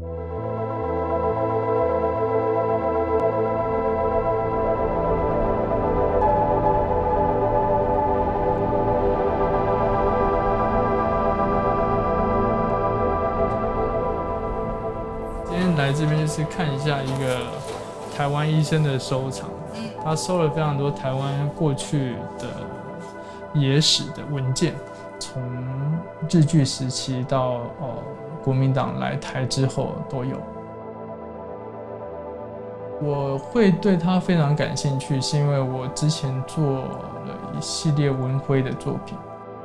今天来这边就是看一下一个台湾医生的收藏，他收了非常多台湾过去的野史的文件，从日据时期到国民党来台之后都有。我会对他非常感兴趣，是因为我之前做了一系列文徽的作品，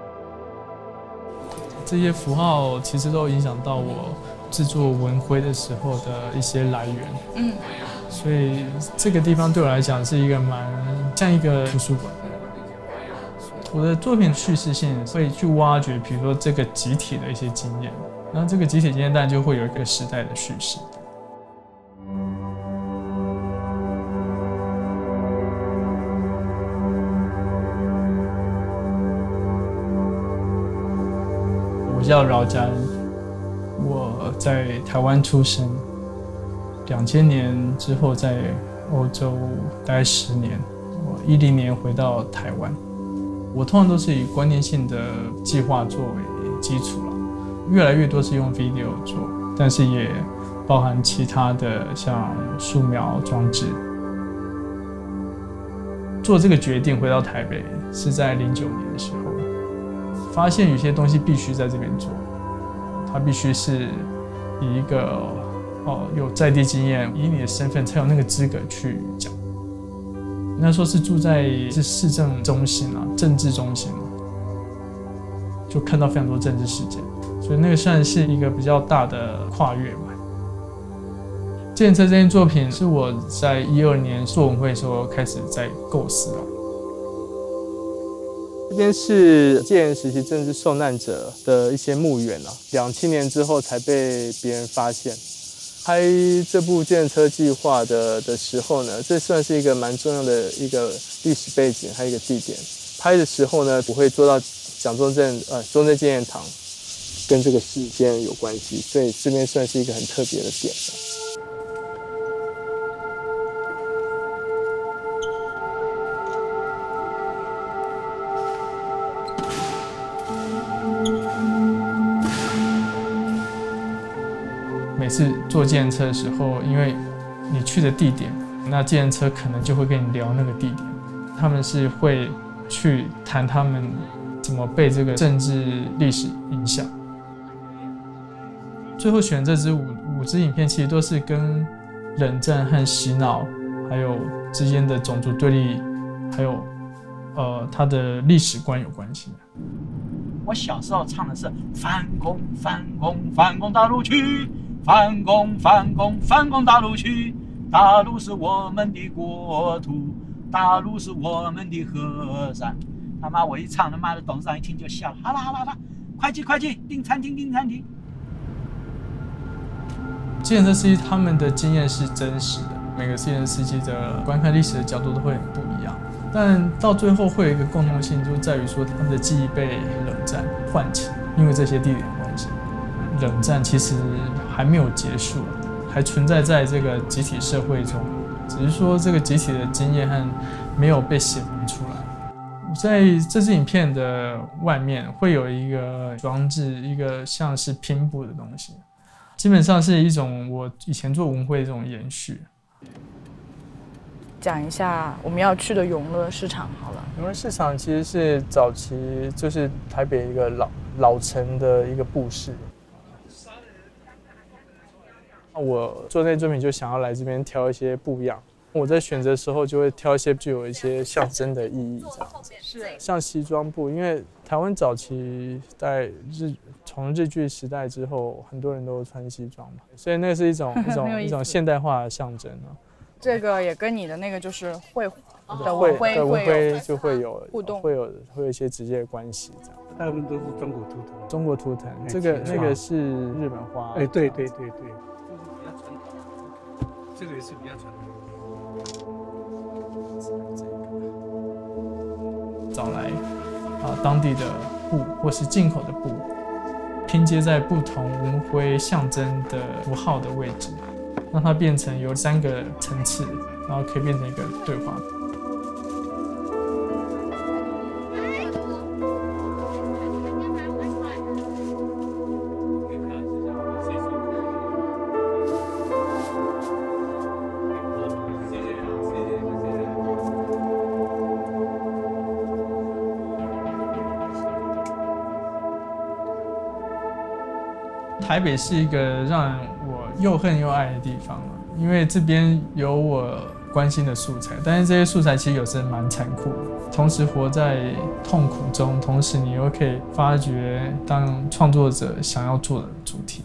这些符号其实都影响到我制作文徽的时候的一些来源。所以这个地方对我来讲是一个蛮像一个图书馆。我的作品叙事性会去挖掘，比如说这个集体的一些经验，然后这个集体经验当然就会有一个时代的叙事。我叫饶家恩，我在台湾出生，2000年之后在欧洲待10年，我10年回到台湾。我通常都是以观念性的计划作为基础了，越来越多是用 video 做，但是也包含其他的像素描装置。做这个决定回到台北是在09年的时候，发现有些东西必须在这边做，它必须是以一个有在地经验，以你的身份才有那个资格去讲。那时候是住在市政中心啊，政治中心，就看到非常多政治事件，所以那个算是一个比较大的跨越吧。计程车这件作品是我在12年做文会的时候开始在构思了。这边是戒严时期政治受难者的一些墓园啊，2007年之后才被别人发现。拍这部计程车计划的时候呢，这算是一个蛮重要的一个历史背景，还有一个地点。拍的时候呢，我会做到蒋中正纪念堂跟这个事件有关系，所以这边算是一个很特别的点。每次坐计程车的时候，因为你去的地点，那计程车可能就会跟你聊那个地点。他们是会去谈他们怎么被这个政治历史影响。最后选这支五支影片，其实都是跟冷战和洗脑，还有之间的种族对立，还有它的历史观有关系。 我小时候唱的是反攻反攻反攻大陆去。反攻反攻反攻大陆去，大陆是我们的国土，大陆是我们的河山。他妈我一唱，他妈的董事长一听就笑了，好了好了好了，快去快去订餐厅订餐厅。 计程车司机他们的经验是真实的，每个计程车司机的观看历史的角度都会很不一样，但到最后会有一个共同性，就在于说他们的记忆被冷战唤起，因为这些地点关系。冷战其实还没有结束，还存在在这个集体社会中，只是说这个集体的经验和没有被显明出来。在这支影片的外面会有一个装置，一个像是拼布的东西，基本上是一种我以前做文会的这种延续。 讲一下我们要去的永乐市场好了。 永乐市场其实是早期就是台北一个老城的一个布市。我做那作品就想要来这边挑一些不一样，我在选择的时候就会挑一些具有一些象征的意义，这样子。像西装布，因为台湾早期在从日据时代之后，很多人都穿西装嘛，所以那是一种现代化的象征啊。 这个也跟你的那个就是绘的文徽就会有互动， 会有一些直接的关系，这样。 大部分都是中国图腾。中国图腾， 那个是日本花。 哎，对。这个也是比较传统。 找来当地的布或是进口的布， 拼接在不同文徽象征的符号的位置，让它变成有3个层次，然后可以变成一个对话。台北是一个让我又恨又爱的地方了，因为这边有我关心的素材，但是这些素材其实有时蛮残酷的，同时活在痛苦中，同时你又可以发掘当创作者想要做的主题。